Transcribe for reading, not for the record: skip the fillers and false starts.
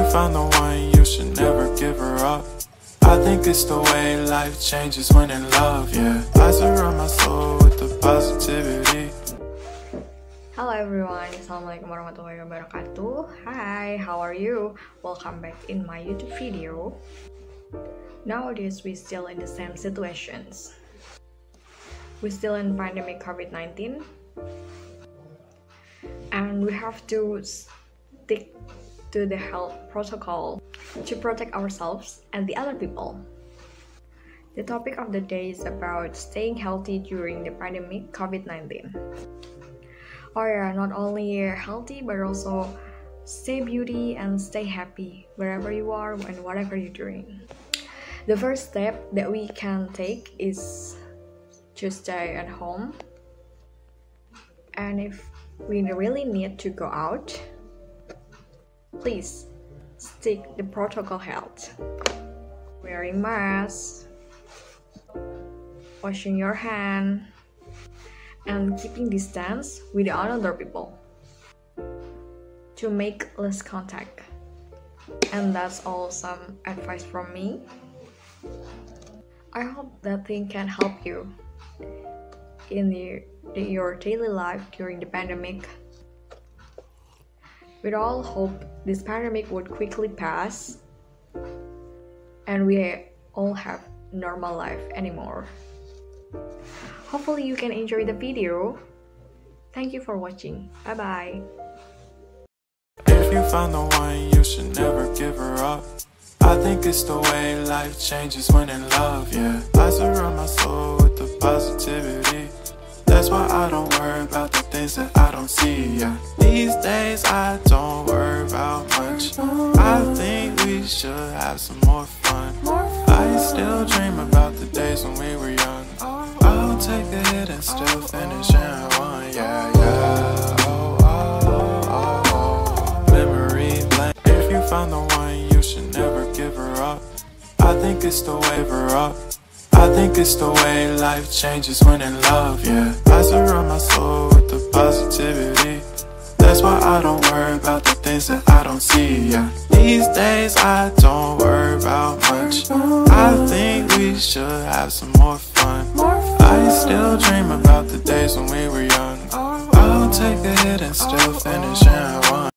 found the one, you should never give her up. I think it's the way life changes when in love, yeah. I surround my soul with the positivity. Hello everyone, Assalamualaikum warahmatullahi wabarakatuh. Hi, how are you? Welcome back in my YouTube video. Nowadays we still in the same situations. We still in pandemic COVID-19, and we have to stick to the health protocol to protect ourselves and the other people. The topic of the day is about staying healthy during the pandemic COVID-19. Oh yeah, not only healthy but also stay beauty and stay happy wherever you are and whatever you're doing. The first step that we can take is to stay at home, and if we really need to go out, please stick the protocol health. Wearing masks, washing your hand, and keeping distance with the other people to make less contact. And that's all some advice from me. I hope that thing can help you in your daily life during the pandemic. We all hope this pandemic would quickly pass and we all have normal life anymore. Hopefully you can enjoy the video. Thank you for watching. Bye bye. If you found the one, you should never give her up. I think it's the way life changes when in love, yeah. I surround my soul with the positivity. That's why I don't worry about the things that I don't see, yeah. These days I don't worry about much. I think we should have some more fun. I still dream about the days when we were young. I'll take a hit and still finish in one, yeah, yeah. Memory blank. If you found the one, you should never give her up. I think it's the way her up. I think it's the way life changes when in love, yeah. I surround my soul with the positivity. That's why I don't worry about the things that I don't see, yeah. These days I don't worry about much. I think we should have some more fun. I still dream about the days when we were young. I'll take a hit and still finish in